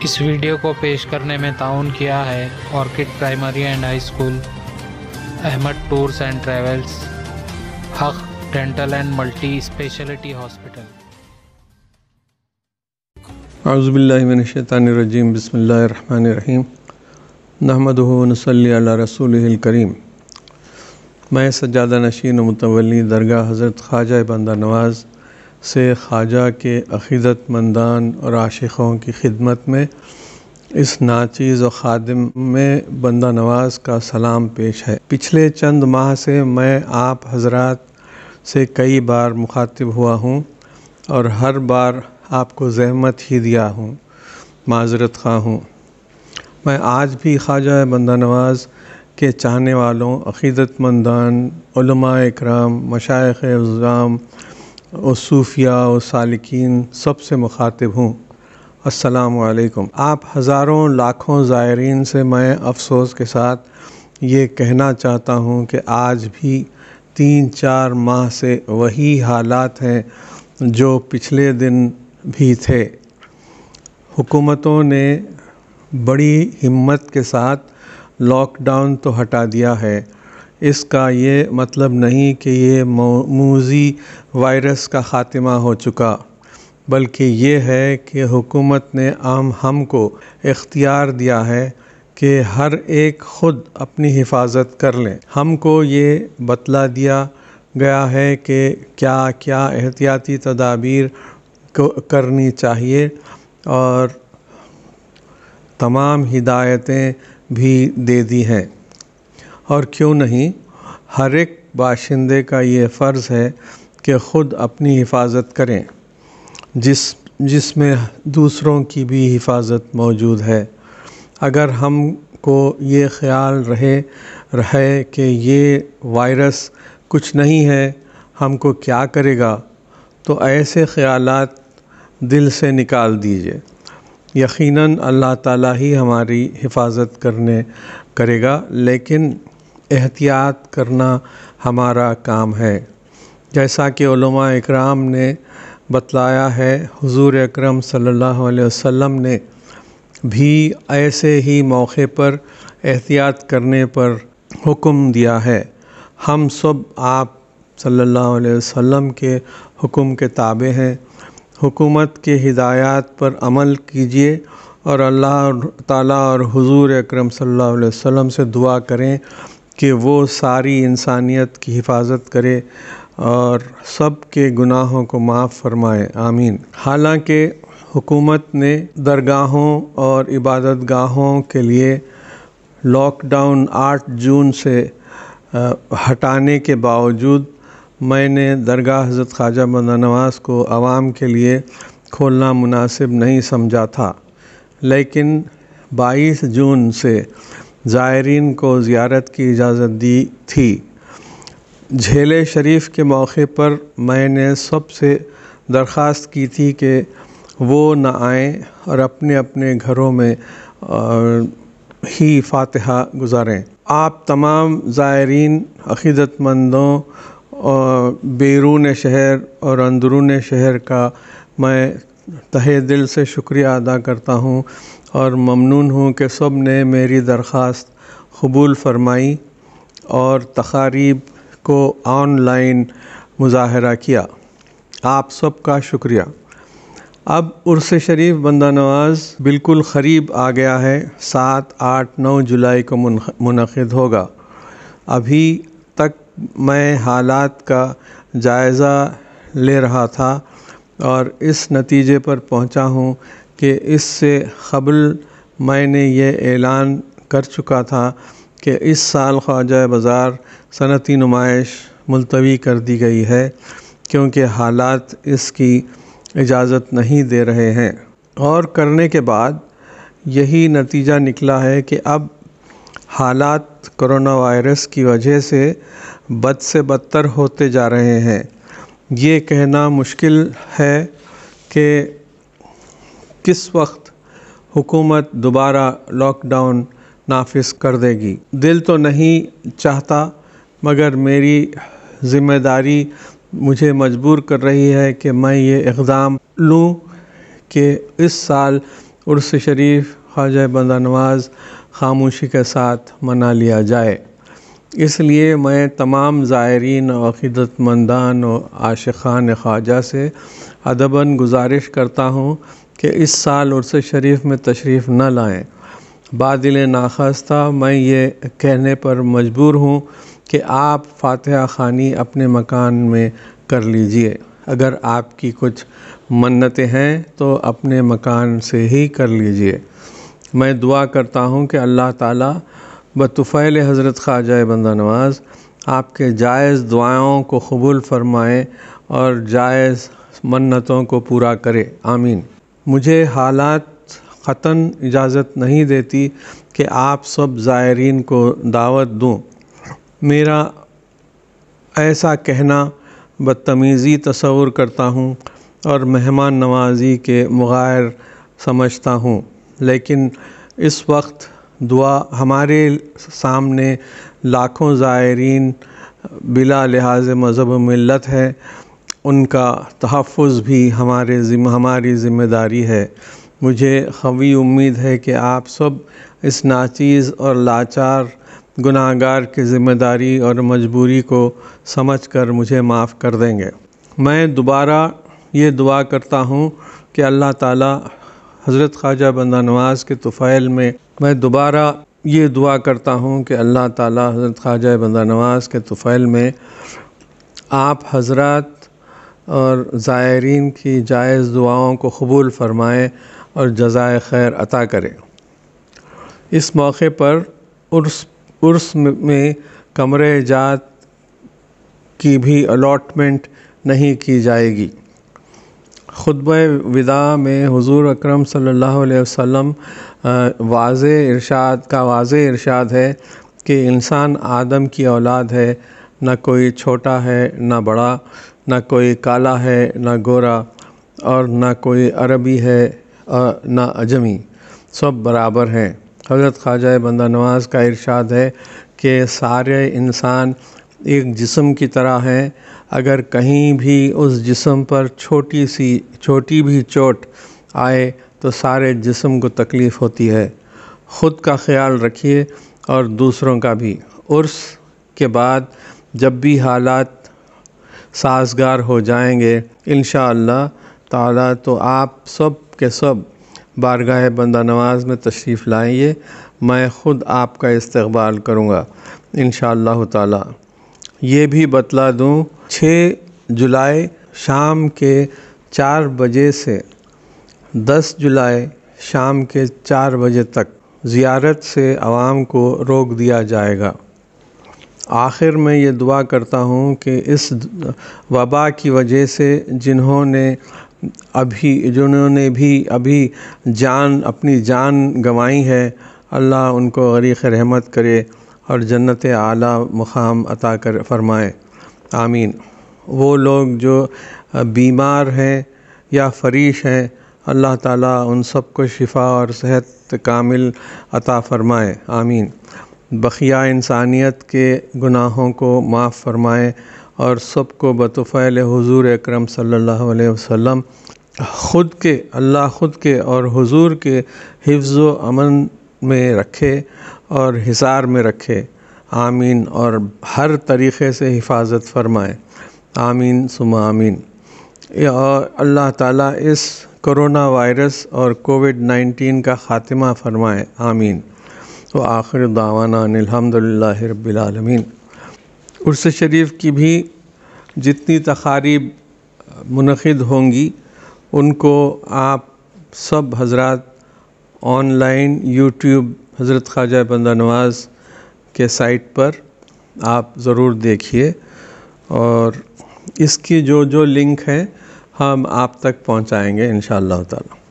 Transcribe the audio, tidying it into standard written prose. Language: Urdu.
اس ویڈیو کو پیش کرنے میں تعاون کیا ہے orchid primary and high school, Ahmed tours and travels, Haq dental and multi speciality hospital. اعوذ باللہ من الشیطان الرجیم، بسم اللہ الرحمن الرحیم، نحمدہ و نصلی علی رسولہ الکریم۔ میں سجادہ نشین و متولی درگاہ حضرت خواجہ بندہ نواز سے خواجہ کے عقیدت مندان اور عاشقوں کی خدمت میں اس ناچیز و خادم میں بندہ نواز کا سلام پیش ہے۔ پچھلے چند ماہ سے میں آپ حضرات سے کئی بار مخاطب ہوا ہوں اور ہر بار آپ کو زحمت ہی دیا ہوں، معذرت خواہ ہوں۔ میں آج بھی خواجہ بندہ نواز کے چاہنے والوں، عقیدت مندان، علماء اکرام، مشائخ اعظام و صوفیاء و سالکین سب سے مخاطب ہوں۔ السلام علیکم۔ آپ ہزاروں لاکھوں زائرین سے میں افسوس کے ساتھ یہ کہنا چاہتا ہوں کہ آج بھی 3-4 ماہ سے وہی حالات ہیں جو پچھلے دن بھی تھے۔ حکومتوں نے بڑی ہمت کے ساتھ لاک ڈاؤن تو ہٹا دیا ہے، اس کا یہ مطلب نہیں کہ یہ موذی وائرس کا خاتمہ ہو چکا، بلکہ یہ ہے کہ حکومت نے ہم کو اختیار دیا ہے کہ ہر ایک خود اپنی حفاظت کر لیں۔ ہم کو یہ بتلا دیا گیا ہے کہ کیا کیا احتیاطی تدابیر کرنی چاہیے اور تمام ہدایتیں بھی دے دی ہیں، اور کیوں نہیں، ہر ایک باشندے کا یہ فرض ہے کہ خود اپنی حفاظت کریں، جس میں دوسروں کی بھی حفاظت موجود ہے۔ اگر ہم کو یہ خیال رہے کہ یہ وائرس کچھ نہیں ہے، ہم کو کیا کرے گا، تو ایسے خیالات دل سے نکال دیجئے۔ یقیناً اللہ تعالیٰ ہی ہماری حفاظت کرے گا، لیکن احتیاط کرنا ہمارا کام ہے۔ جیسا کہ علماء اکرام نے بتلایا ہے، حضور اکرم صلی اللہ علیہ وسلم نے بھی ایسے ہی موقع پر احتیاط کرنے پر حکم دیا ہے۔ ہم سب آپ صلی اللہ علیہ وسلم کے حکم کے تابع ہیں۔ حکومت کے ہدایات پر عمل کیجیے اور اللہ تعالیٰ اور حضور اکرم صلی اللہ علیہ وسلم سے دعا کریں کہ وہ ساری انسانیت کی حفاظت کرے اور سب کے گناہوں کو معاف فرمائے، آمین۔ حالانکہ حکومت نے درگاہوں اور عبادت گاہوں کے لیے لاک ڈاؤن 8 جون سے ہٹانے کے باوجود میں نے درگاہ حضرت خواجہ بندہ نواز کو عوام کے لیے کھولنا مناسب نہیں سمجھا تھا، لیکن 22 جون سے زائرین کو زیارت کی اجازت دی تھی۔ جھیلے شریف کے موقع پر میں نے سب سے درخواست کی تھی کہ وہ نہ آئیں اور اپنے اپنے گھروں میں ہی فاتحہ گزاریں۔ آپ تمام زائرین، عقیدت مندوں اور بیرون شہر اور اندرون شہر کا میں تہہ دل سے شکریہ ادا کرتا ہوں اور ممنون ہوں کہ سب نے میری درخواست قبول فرمائی اور تقاریب کو آن لائن مظاہرہ کیا۔ آپ سب کا شکریہ۔ اب عرس شریف بندہ نواز بالکل قریب آ گیا ہے، 7، 8، 9 جولائی کو منعقد ہوگا۔ ابھی تک میں حالات کا جائزہ لے رہا تھا اور اس نتیجے پر پہنچا ہوں کہ اس سے قبل میں نے یہ اعلان کر چکا تھا کہ اس سال خواجہ بازار صنعتی نمائش ملتوی کر دی گئی ہے، کیونکہ حالات اس کی اجازت نہیں دے رہے ہیں، اور کرنے کے بعد یہی نتیجہ نکلا ہے کہ اب حالات کرونا وائرس کی وجہ سے بد سے بدتر ہوتے جا رہے ہیں۔ یہ کہنا مشکل ہے کہ کس وقت حکومت دوبارہ لاک ڈاؤن نافذ کر دے گی۔ دل تو نہیں چاہتا، مگر میری ذمہ داری مجھے مجبور کر رہی ہے کہ میں یہ اقدام لوں کہ اس سال عرس شریف خواجہ بندہ نواز خاموشی کے ساتھ منا لیا جائے۔ اس لیے میں تمام زائرین و عقیدت مندان و عاشقان خواجہ سے ادباً گزارش کرتا ہوں کہ اس سال عرس شریف میں تشریف نہ لائیں۔ بادل ناخواستہ میں یہ کہنے پر مجبور ہوں کہ آپ فاتحہ خوانی اپنے مکان میں کر لیجئے۔ اگر آپ کی کچھ منتیں ہیں تو اپنے مکان سے ہی کر لیجئے۔ میں دعا کرتا ہوں کہ اللہ تعالیٰ بطفیل حضرت خواجہ بندہ نواز آپ کے جائز دعاؤں کو قبول فرمائے اور جائز منتوں کو پورا کرے، آمین۔ مجھے حالات قطعاً اجازت نہیں دیتی کہ آپ سب زائرین کو دعوت دوں۔ میرا ایسا کہنا بدتمیزی تصور کرتا ہوں اور مہمان نوازی کے مغائر سمجھتا ہوں، لیکن اس وقت دعا ہمارے سامنے لاکھوں زائرین بلا لحاظ مذہب و ملت ہے، ان کا تحفظ بھی ہماری ذمہ داری ہے۔ مجھے قوی امید ہے کہ آپ سب اس ناچیز اور لاچار گناہگار کی ذمہ داری اور مجبوری کو سمجھ کر مجھے معاف کر دیں گے۔ میں دوبارہ یہ دعا کرتا ہوں کہ اللہ تعالیٰ حضرت خواجہ بندہ نواز کے طفیل میں حضرت خواجہ بندہ نواز کے طفیل میں آپ حضرات اور زائرین کی جائز دعاؤں کو قبول فرمائے اور جزائے خیر عطا کرے۔ اس موقع پر عرس میں کمرے جات کی بھی الاٹمنٹ نہیں کی جائے گی۔ خطبہ وداع میں حضور اکرم صلی اللہ علیہ وسلم واضح ارشاد ہے کہ انسان آدم کی اولاد ہے، نہ کوئی چھوٹا ہے نہ بڑا، نہ کوئی کالا ہے نہ گورا، اور نہ کوئی عربی ہے اور نہ اجمی، سب برابر ہیں۔ حضرت خواجہ بندہ نواز کا ارشاد ہے کہ سارے انسان ایک جسم کی طرح ہیں، اگر کہیں بھی اس جسم پر چھوٹی بھی چوٹ آئے تو سارے جسم کو تکلیف ہوتی ہے۔ خود کا خیال رکھیے اور دوسروں کا بھی۔ عرس کے بعد جب بھی حالات سازگار ہو جائیں گے انشاءاللہ تعالیٰ تو آپ سب کے سب بارگاہ بندہ نواز میں تشریف لائیے، میں خود آپ کا استقبال کروں گا انشاءاللہ تعالیٰ۔ یہ بھی بتلا دوں 6 جولائی شام کے 4 بجے سے 10 جولائی شام کے 4 بجے تک زیارت سے عوام کو روک دیا جائے گا۔ آخر میں یہ دعا کرتا ہوں کہ اس وبا کی وجہ سے جنہوں نے بھی ابھی اپنی جان گنوائی ہے، اللہ ان کو غریق رحمت کرے اور جنت اعلیٰ مقام عطا فرمائے، آمین۔ وہ لوگ جو بیمار ہیں یا فریش ہیں، اللہ تعالیٰ ان سب کو شفا اور صحت کامل عطا فرمائے، آمین۔ بقیہ انسانیت کے گناہوں کو معاف فرمائے اور سب کو بطفیل حضور اکرم صلی اللہ علیہ وسلم خود کے اور حضور کے حفظ و امن میں رکھے اور حصار میں رکھے، آمین، اور ہر طریقے سے حفاظت فرمائے، آمین ثم آمین۔ اور اللہ تعالیٰ اس کرونا وائرس اور کووڈ-19 کا خاتمہ فرمائے، آمین۔ وآخر دعوانا ان الحمدللہ رب العالمین۔ عرس شریف کی بھی جتنی تقاریب منعقد ہوں گی ان کو آپ سب حضرات آن لائن یوٹیوب حضرت خواجہ بندہ نواز کے سائٹ پر آپ ضرور دیکھیے، اور اس کی جو لنک ہے ہم آپ تک پہنچائیں گے انشاءاللہ تعالی۔